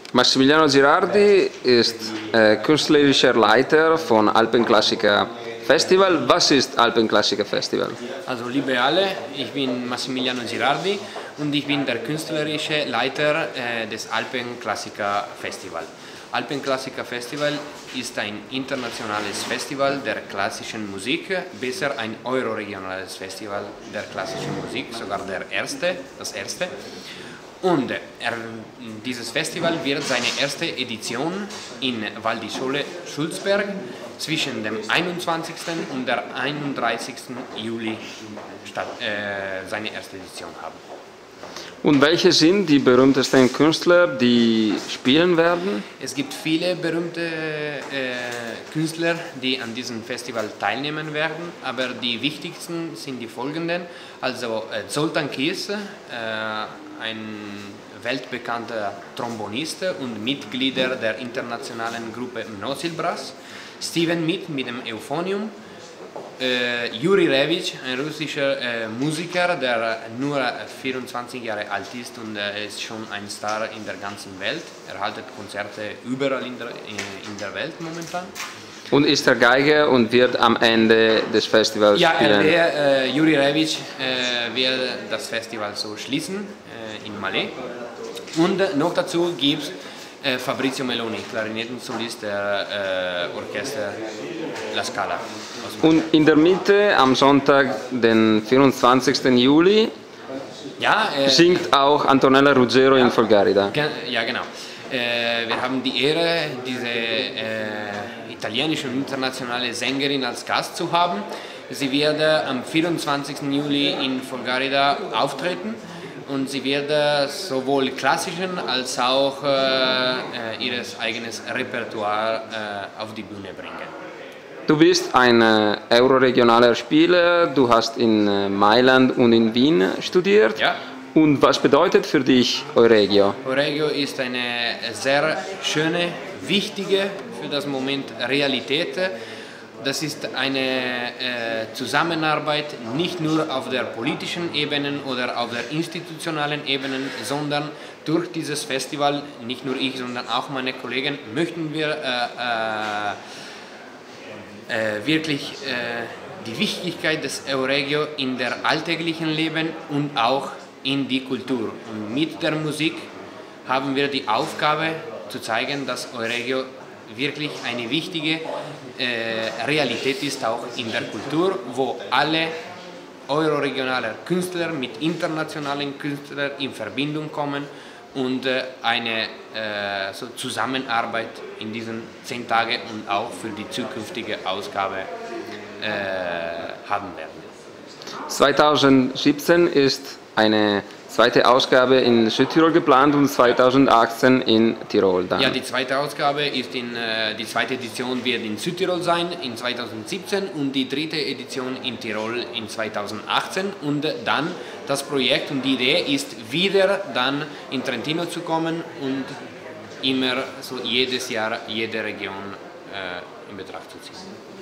Massimiliano Girardi ist künstlerischer Leiter von Alpenklassiker Festival. Was ist Alpenklassiker Festival? Also liebe alle, ich bin Massimiliano Girardi und ich bin der künstlerische Leiter des Alpenklassiker Festival. Alpenklassiker Festival ist ein internationales Festival der klassischen Musik, besser ein euroregionales Festival der klassischen Musik, sogar das erste. Und dieses Festival wird seine erste Edition in Val di Sole Sulzberg zwischen dem 21. und der 31. Juli seine erste Edition haben. Und welche sind die berühmtesten Künstler, die spielen werden? Es gibt viele berühmte Künstler, die an diesem Festival teilnehmen werden, aber die wichtigsten sind die folgenden. Also Zoltan Kies, ein weltbekannter Trombonist und Mitglieder der internationalen Gruppe Nosilbras, Steven Mit mit dem Euphonium, Juri Revic, ein russischer Musiker, der nur 24 Jahre alt ist und ist schon ein Star in der ganzen Welt. Er hält Konzerte überall in der Welt momentan. Und ist er Geiger und wird am Ende des Festivals spielen? Ja, Juri Revic wird das Festival so schließen in Malé. Und noch dazu gibt es Fabrizio Meloni, Klarinettensolist der Orchester La Scala. Und in der Mitte, am Sonntag, den 24. Juli, singt auch Antonella Ruggiero in Folgarida. Ja, genau. Wir haben die Ehre, diese italienische und internationale Sängerin als Gast zu haben. Sie wird am 24. Juli in Folgarida auftreten. Und sie wird sowohl klassischen als auch ihr eigenes Repertoire auf die Bühne bringen. Du bist ein euroregionaler Spieler, du hast in Mailand und in Wien studiert. Ja. Und was bedeutet für dich Euregio? Euregio ist eine sehr schöne, wichtige, für das Moment Realität. Das ist eine Zusammenarbeit nicht nur auf der politischen Ebene oder auf der institutionellen Ebene, sondern durch dieses Festival, nicht nur ich, sondern auch meine Kollegen, möchten wir wirklich die Wichtigkeit des Euregio in der alltäglichen Leben und auch in die Kultur. Und mit der Musik haben wir die Aufgabe zu zeigen, dass Euregio wirklich eine wichtige Realität ist, auch in der Kultur, wo alle euroregionalen Künstler mit internationalen Künstlern in Verbindung kommen und eine Zusammenarbeit in diesen 10 Tagen und auch für die zukünftige Ausgabe haben werden. 2017 ist eine zweite Ausgabe in Südtirol geplant und 2018 in Tirol dann. Ja, die zweite Ausgabe ist die zweite Edition wird in Südtirol sein in 2017 und die dritte Edition in Tirol in 2018 und dann das Projekt und die Idee ist wieder dann in Trentino zu kommen und immer so jedes Jahr jede Region in Betracht zu ziehen.